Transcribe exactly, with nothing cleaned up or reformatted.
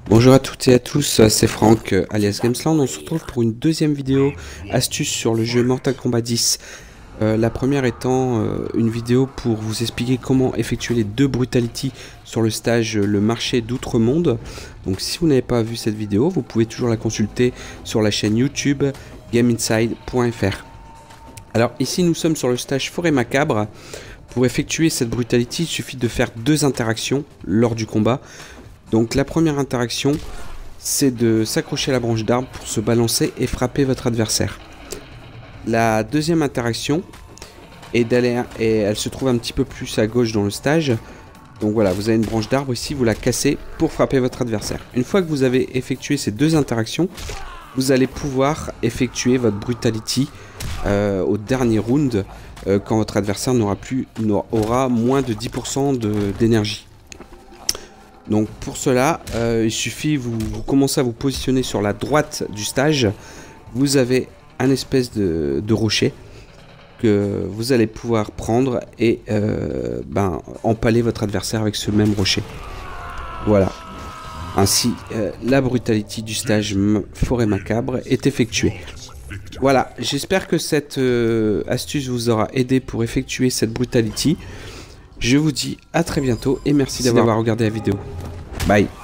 Bonjour à toutes et à tous, c'est Franck alias Gamesland. On se retrouve pour une deuxième vidéo astuce sur le jeu Mortal Kombat dix. Euh, la première étant euh, une vidéo pour vous expliquer comment effectuer les deux brutalities sur le stage Le Marché d'Outre-Monde. Donc si vous n'avez pas vu cette vidéo, vous pouvez toujours la consulter sur la chaîne YouTube gameinside point F R. Alors ici nous sommes sur le stage Forêt Macabre. Pour effectuer cette brutality, il suffit de faire deux interactions lors du combat. Donc la première interaction, c'est de s'accrocher à la branche d'arbre pour se balancer et frapper votre adversaire. La deuxième interaction est d'aller, et elle se trouve un petit peu plus à gauche dans le stage. Donc voilà, vous avez une branche d'arbre ici, vous la cassez pour frapper votre adversaire. Une fois que vous avez effectué ces deux interactions, vous allez pouvoir effectuer votre brutality euh, au dernier round euh, quand votre adversaire n'aura plus aura moins de dix pour cent d'énergie. Donc pour cela, euh, il suffit, vous, vous commencez à vous positionner sur la droite du stage. Vous avez un espèce de, de rocher que vous allez pouvoir prendre et euh, ben, empaler votre adversaire avec ce même rocher. Voilà. Ainsi, euh, la brutality du stage Forêt Macabre est effectuée. Voilà, j'espère que cette euh, astuce vous aura aidé pour effectuer cette brutality. Je vous dis à très bientôt et merci d'avoir regardé la vidéo. Bye.